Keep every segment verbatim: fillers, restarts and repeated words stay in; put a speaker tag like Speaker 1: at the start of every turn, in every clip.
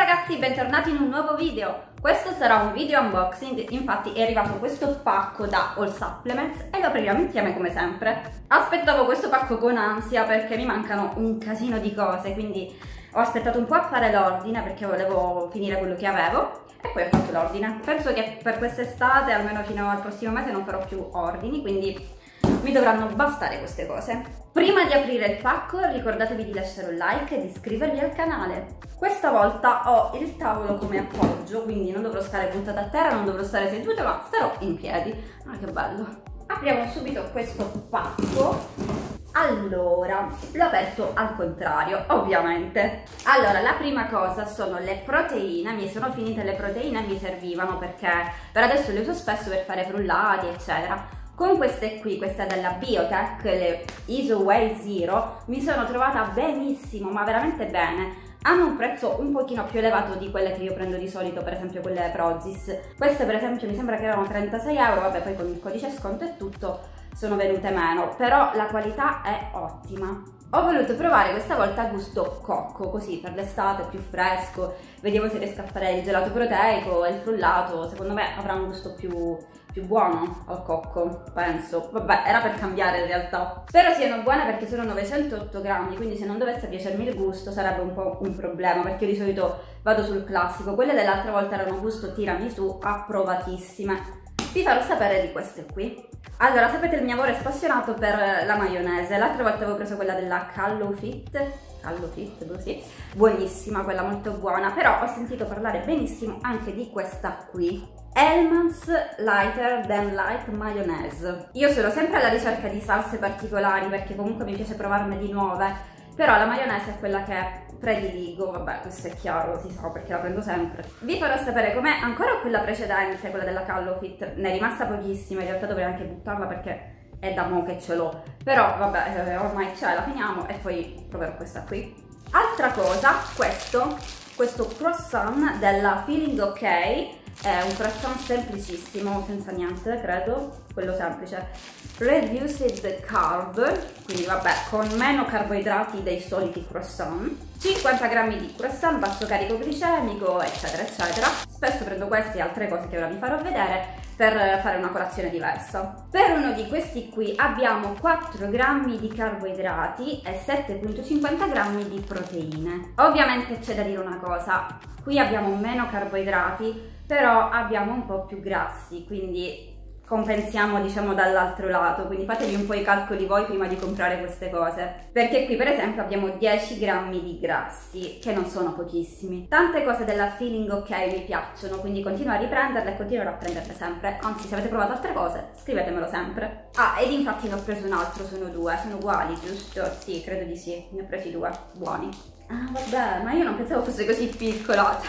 Speaker 1: ragazzi, bentornati in un nuovo video. Questo sarà un video unboxing, infatti è arrivato questo pacco da All Supplements e lo apriamo insieme come sempre. Aspettavo questo pacco con ansia perché mi mancano un casino di cose, quindi ho aspettato un po' a fare l'ordine perché volevo finire quello che avevo e poi ho fatto l'ordine. Penso che per quest'estate, almeno fino al prossimo mese, non farò più ordini, quindi mi dovranno bastare queste cose. Prima di aprire il pacco ricordatevi di lasciare un like e di iscrivervi al canale. Questa volta ho il tavolo come appoggio, quindi non dovrò stare buttata a terra, non dovrò stare seduta, ma starò in piedi. Ah, che bello! Apriamo subito questo pacco. Allora, l'ho aperto al contrario, ovviamente. Allora, la prima cosa sono le proteine. Mi sono finite le proteine, mi servivano perché per adesso le uso spesso per fare frullati, eccetera. Con queste qui, questa della Biotech, le Isoway Zero, mi sono trovata benissimo, ma veramente bene. Hanno un prezzo un pochino più elevato di quelle che io prendo di solito, per esempio quelle Prozis. Queste per esempio mi sembra che erano trentasei euro, vabbè poi con il codice sconto e tutto sono venute meno, però la qualità è ottima. Ho voluto provare questa volta gusto cocco, così per l'estate più fresco, vediamo se riesco a fare il gelato proteico e il frullato, secondo me avrà un gusto più, più buono al cocco, penso. Vabbè, era per cambiare in realtà. Spero siano buone perché sono novecentotto grammi, quindi se non dovesse piacermi il gusto sarebbe un po' un problema, perché io di solito vado sul classico. Quelle dell'altra volta erano gusto tiramisù, approvatissime. Vi farò sapere di queste qui. Allora, sapete il mio amore spassionato per la maionese. L'altra volta avevo preso quella della Callo Fit, Callo Fit, così, buonissima, quella molto buona, però ho sentito parlare benissimo anche di questa qui, Hellmann's Lighter Than Light Mayonnaise. Io sono sempre alla ricerca di salse particolari perché comunque mi piace provarne di nuove, però la maionese è quella che prediligo, vabbè questo è chiaro, si sa perché la prendo sempre. Vi farò sapere com'è ancora quella precedente, quella della Callo Fit, ne è rimasta pochissima, in realtà dovrei anche buttarla perché è da mo' che ce l'ho, però vabbè eh, ormai c'è, la finiamo e poi proverò questa qui. Altra cosa, questo, questo croissant della Feeling OK, è un croissant semplicissimo, senza niente credo, quello semplice. Reduced carb, quindi vabbè con meno carboidrati dei soliti croissant, cinquanta grammi di croissant, basso carico glicemico, eccetera eccetera. Spesso prendo questi e altre cose che ora vi farò vedere per fare una colazione diversa. Per uno di questi qui abbiamo quattro grammi di carboidrati e sette virgola cinquanta grammi di proteine. Ovviamente c'è da dire una cosa, qui abbiamo meno carboidrati, però abbiamo un po' più grassi, quindi compensiamo diciamo dall'altro lato, quindi fatevi un po' i calcoli voi prima di comprare queste cose, perché qui per esempio abbiamo dieci grammi di grassi, che non sono pochissimi. Tante cose della Feeling OK mi piacciono, quindi continuo a riprenderle e continuerò a prenderle sempre, anzi se avete provato altre cose scrivetemelo sempre. Ah, ed infatti ne ho preso un altro, sono due, sono uguali giusto? Sì, credo di sì, ne ho presi due, buoni. Ah vabbè, ma io non pensavo fosse così piccola.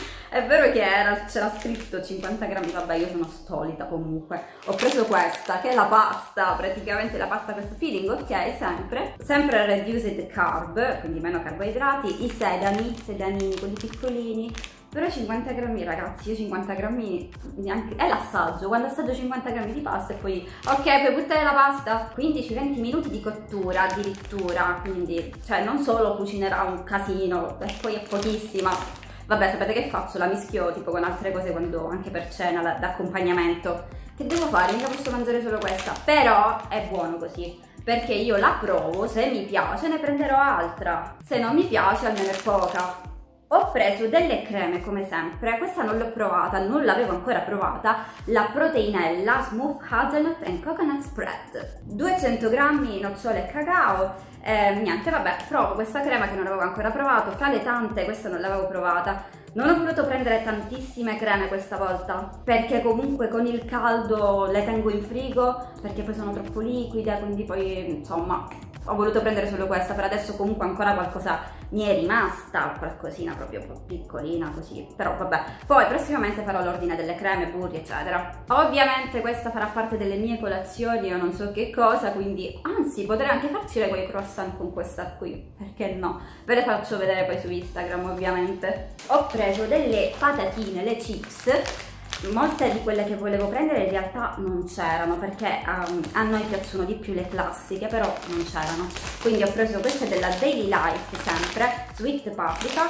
Speaker 1: È vero che c'era scritto cinquanta grammi, vabbè io sono stolita comunque. Ho preso questa che è la pasta, praticamente la pasta questo Feeling OK, sempre sempre reduced carb, quindi meno carboidrati, i sedani, sedanini quelli piccolini. Però cinquanta grammi ragazzi, io cinquanta grammi neanche, è l'assaggio, quando assaggio cinquanta grammi di pasta e poi ok puoi buttare la pasta, quindici venti minuti di cottura addirittura, quindi cioè non solo cucinerà un casino e poi è pochissima, vabbè sapete che faccio, la mischio tipo con altre cose quando anche per cena d'accompagnamento, che devo fare, mica posso mangiare solo questa, però è buono così. Perché io la provo, se mi piace ne prenderò altra, se non mi piace almeno è poca. Ho preso delle creme come sempre, questa non l'ho provata, non l'avevo ancora provata, la Proteinella Smooth Hazelnut and Coconut Spread, duecento grammi nocciole e cacao, eh, niente vabbè, provo questa crema che non avevo ancora provato, fra le tante questa non l'avevo provata. Non ho voluto prendere tantissime creme questa volta, perché comunque con il caldo le tengo in frigo, perché poi sono troppo liquide, quindi poi insomma ho voluto prendere solo questa. Per adesso comunque ancora qualcosa mi è rimasta, qualcosina proprio piccolina così, però vabbè. Poi prossimamente farò l'ordine delle creme, burri eccetera. Ovviamente questa farà parte delle mie colazioni, io non so che cosa, quindi anzi potrei anche farci quei croissant con questa qui, perché no? Ve le faccio vedere poi su Instagram ovviamente. Ho preso delle patatine, le chips. Molte di quelle che volevo prendere in realtà non c'erano, perché um, a noi piacciono di più le classiche, però non c'erano, quindi ho preso queste della Daily Life sempre, Sweet Paprika,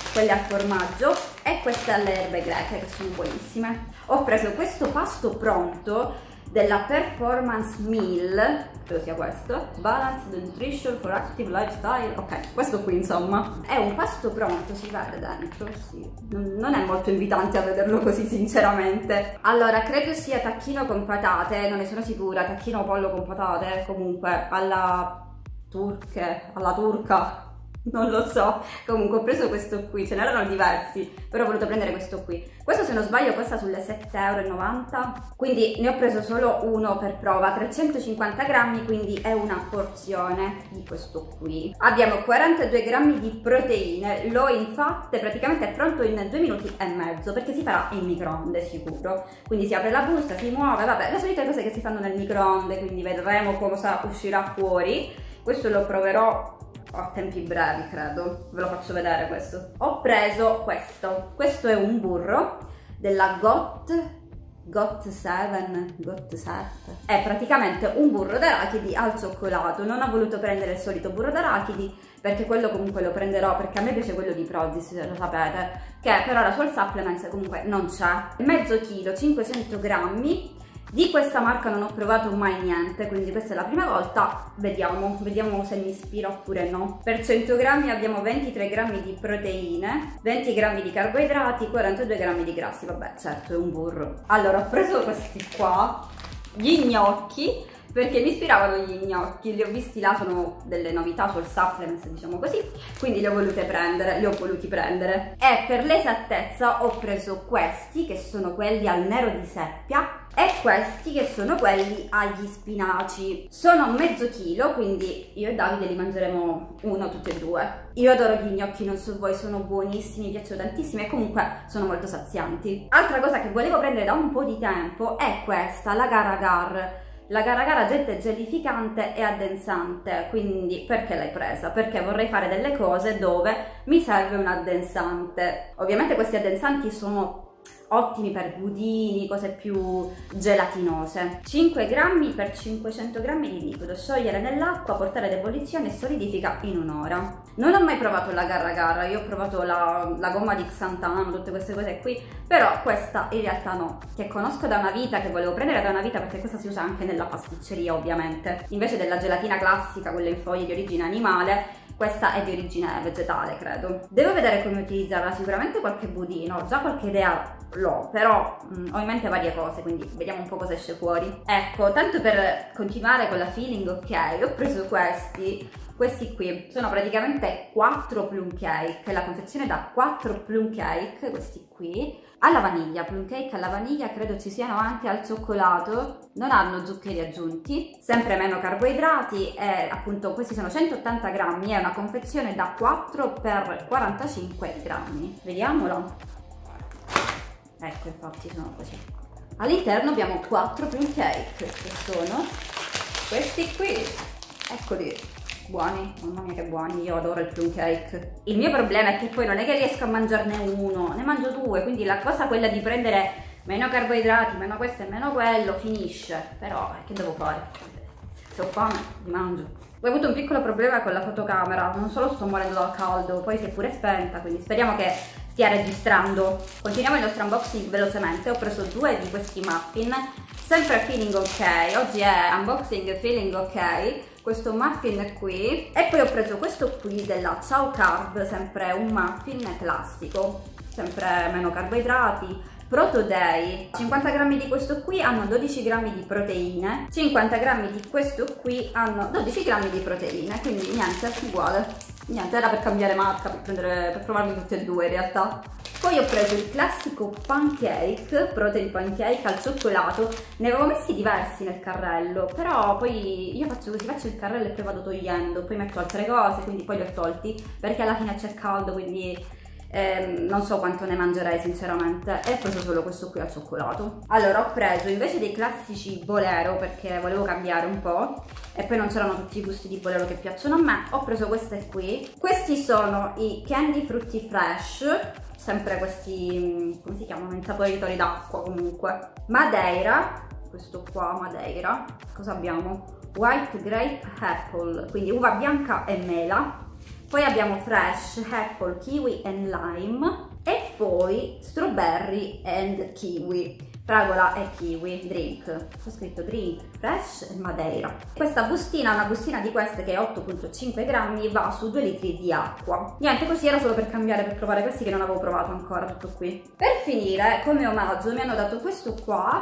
Speaker 1: quelle al formaggio e queste alle erbe greche, che sono buonissime. Ho preso questo pasto pronto della Performance Meal, credo sia questo, Balanced Nutrition for Active Lifestyle, ok, questo qui insomma. È un pasto pronto, si vede dentro, sì. Non è molto invitante a vederlo così sinceramente. Allora, credo sia tacchino con patate, non ne sono sicura, tacchino o pollo con patate, comunque alla turche, alla turca. Non lo so, comunque ho preso questo qui, ce n'erano diversi, però ho voluto prendere questo qui. Questo, se non sbaglio, costa sulle sette e novanta euro, quindi ne ho preso solo uno per prova, trecentocinquanta grammi, quindi è una porzione di questo qui. Abbiamo quarantadue grammi di proteine, l'ho infatti praticamente è pronto in due minuti e mezzo, perché si farà in microonde sicuro. Quindi si apre la busta, si muove, vabbè, le solite cose che si fanno nel microonde, quindi vedremo cosa uscirà fuori. Questo lo proverò a tempi brevi, credo, ve lo faccio vedere questo. Ho preso questo, questo è un burro della Got, Got sette, Got sette, è praticamente un burro d'arachidi al cioccolato. Non ho voluto prendere il solito burro d'arachidi perché quello comunque lo prenderò, perché a me piace quello di Prozis, lo sapete, che per ora sul Supplements comunque non c'è. Mezzo chilo, cinquecento grammi. Di questa marca non ho provato mai niente, quindi questa è la prima volta. Vediamo, vediamo se mi ispira oppure no. Per cento grammi abbiamo ventitré grammi di proteine, venti grammi di carboidrati, quarantadue grammi di grassi. Vabbè, certo, è un burro. Allora, ho preso questi qua, gli gnocchi, perché mi ispiravano gli gnocchi, li ho visti là, sono delle novità sul Supplements, diciamo così, quindi li ho volute prendere, li ho voluti prendere. E per l'esattezza ho preso questi, che sono quelli al nero di seppia, e questi che sono quelli agli spinaci. Sono mezzo chilo, quindi io e Davide li mangeremo uno tutti e due. Io adoro gli gnocchi, non so voi, sono buonissimi, mi piacciono tantissimi e comunque sono molto sazianti. Altra cosa che volevo prendere da un po' di tempo è questa, la Gar Agar. La Gar Agar agente gelificante e addensante, quindi perché l'hai presa? Perché vorrei fare delle cose dove mi serve un addensante. Ovviamente questi addensanti sono ottimi per budini, cose più gelatinose. cinque grammi per cinquecento grammi di liquido, sciogliere nell'acqua, portare ad ebollizione e solidifica in un'ora. Non ho mai provato la Gar Agar, io ho provato la, la gomma di Xanthan, tutte queste cose qui, però questa in realtà no, che conosco da una vita, che volevo prendere da una vita perché questa si usa anche nella pasticceria ovviamente. Invece della gelatina classica, quella in foglie di origine animale, questa è di origine vegetale, credo. Devo vedere come utilizzarla, sicuramente qualche budino, già qualche idea l'ho, però mh, ho in mente varie cose, quindi vediamo un po' cosa esce fuori. Ecco, tanto per continuare con la feeling, ok, ho preso questi, questi qui, sono praticamente quattro plum cake, la confezione da quattro plum cake, questi qui, alla vaniglia, plum cake alla vaniglia, credo ci siano anche al cioccolato, non hanno zuccheri aggiunti, sempre meno carboidrati e appunto questi sono centottanta grammi, è una confezione da quattro per quarantacinque grammi. Vediamolo. Ecco, infatti sono così. All'interno abbiamo quattro plum cake, che sono questi qui, eccoli. Buoni, mamma mia che buoni, io adoro il plum cake. Il mio problema è che poi non è che riesco a mangiarne uno, ne mangio due, quindi la cosa quella di prendere meno carboidrati, meno questo e meno quello, finisce. Però che devo fare? Se ho fame, li mangio. Ho avuto un piccolo problema con la fotocamera, non solo sto morendo dal caldo, poi si è pure spenta, quindi speriamo che stia registrando. Continuiamo il nostro unboxing velocemente. Ho preso due di questi muffin, sempre feeling ok, oggi è unboxing feeling ok. Questo muffin qui, e poi ho preso questo qui della Ciao Carb, sempre un muffin classico, sempre meno carboidrati, Proto Day. cinquanta grammi di questo qui hanno dodici grammi di proteine, cinquanta grammi di questo qui hanno dodici grammi di proteine, quindi niente, uguale. Niente, era per cambiare marca, per, prendere, per provarli tutti e due in realtà. Poi ho preso il classico pancake, protein pancake al cioccolato, ne avevo messi diversi nel carrello, però poi io faccio così, faccio il carrello e poi vado togliendo, poi metto altre cose, quindi poi li ho tolti, perché alla fine c'è caldo, quindi ehm, non so quanto ne mangerei sinceramente, e ho preso solo questo qui al cioccolato. Allora ho preso invece dei classici Bolero, perché volevo cambiare un po', e poi non c'erano tutti i gusti di Bolero che piacciono a me, ho preso queste qui. Questi sono i Candy Frutti Fresh, sempre questi, come si chiamano, insaporitori d'acqua comunque. Madeira, questo qua Madeira, cosa abbiamo? White Grape Apple, quindi uva bianca e mela. Poi abbiamo fresh, apple, kiwi and lime e poi strawberry and kiwi. Fragola e kiwi, drink, ho scritto drink, fresh e madeira. Questa bustina, una bustina di queste che è otto virgola cinque grammi, va su due litri di acqua. Niente, così era solo per cambiare, per provare questi che non avevo provato ancora, tutto qui. Per finire, come omaggio mi hanno dato questo qua,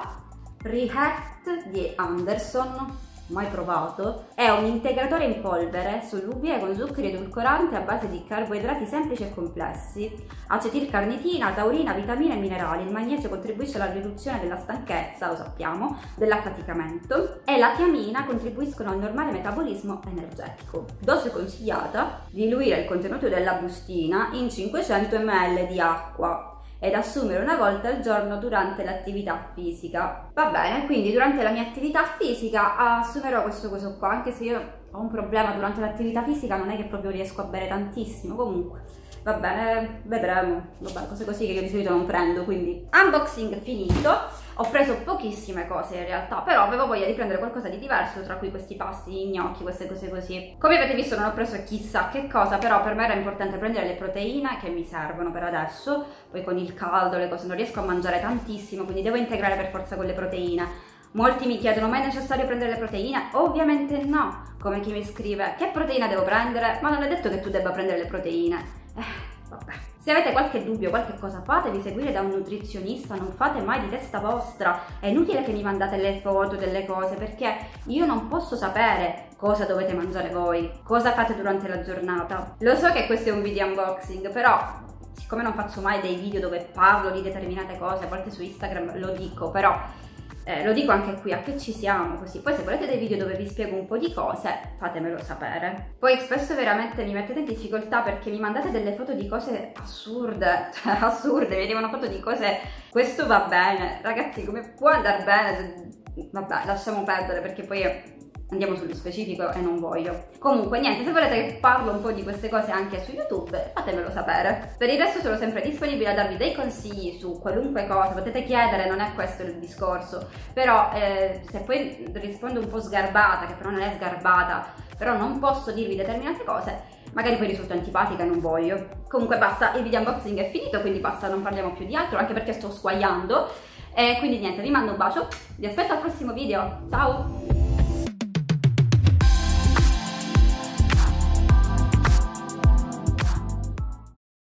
Speaker 1: React di Anderson, mai provato. È un integratore in polvere solubile con zuccheri edulcoranti a base di carboidrati semplici e complessi, acetilcarnitina, taurina, vitamine e minerali. Il magnesio contribuisce alla riduzione della stanchezza, lo sappiamo, dell'affaticamento, e la tiamina contribuiscono al normale metabolismo energetico. Dose consigliata: diluire il contenuto della bustina in cinquecento millilitri di acqua ed assumere una volta al giorno durante l'attività fisica. Va bene, quindi durante la mia attività fisica assumerò questo coso qua, anche se io ho un problema durante l'attività fisica, non è che proprio riesco a bere tantissimo, comunque va bene, vedremo. Vabbè, cose così che io di solito non prendo. Quindi unboxing finito. Ho preso pochissime cose in realtà, però avevo voglia di prendere qualcosa di diverso, tra cui questi pasti, gli gnocchi, queste cose così. Come avete visto non ho preso chissà che cosa, però per me era importante prendere le proteine che mi servono per adesso. Poi con il caldo le cose non riesco a mangiare tantissimo, quindi devo integrare per forza con le proteine. Molti mi chiedono: ma è necessario prendere le proteine? Ovviamente no, come chi mi scrive: che proteina devo prendere? Ma non è detto che tu debba prendere le proteine. Eh, vabbè. Se avete qualche dubbio, qualche cosa, fatevi seguire da un nutrizionista, non fate mai di testa vostra. È inutile che mi mandate le foto delle cose, perché io non posso sapere cosa dovete mangiare voi, cosa fate durante la giornata. Lo so che questo è un video unboxing, però siccome non faccio mai dei video dove parlo di determinate cose, a volte su Instagram lo dico, però Eh, lo dico anche qui, a che ci siamo così. Poi se volete dei video dove vi spiego un po' di cose, fatemelo sapere. Poi spesso veramente mi mettete in difficoltà perché mi mandate delle foto di cose assurde, cioè assurde, mi arrivano foto di cose, questo va bene. Ragazzi, come può andare bene? Vabbè, lasciamo perdere perché poi andiamo sullo specifico e non voglio. Comunque niente, se volete che parlo un po' di queste cose anche su YouTube, fatemelo sapere. Per il resto sono sempre disponibile a darvi dei consigli su qualunque cosa, potete chiedere, non è questo il discorso. Però eh, se poi rispondo un po' sgarbata, che però non è sgarbata, però non posso dirvi determinate cose, magari poi risulto antipatica e non voglio. Comunque basta, il video unboxing è finito, quindi basta, non parliamo più di altro, anche perché sto squagliando. E quindi niente, vi mando un bacio, vi aspetto al prossimo video, ciao!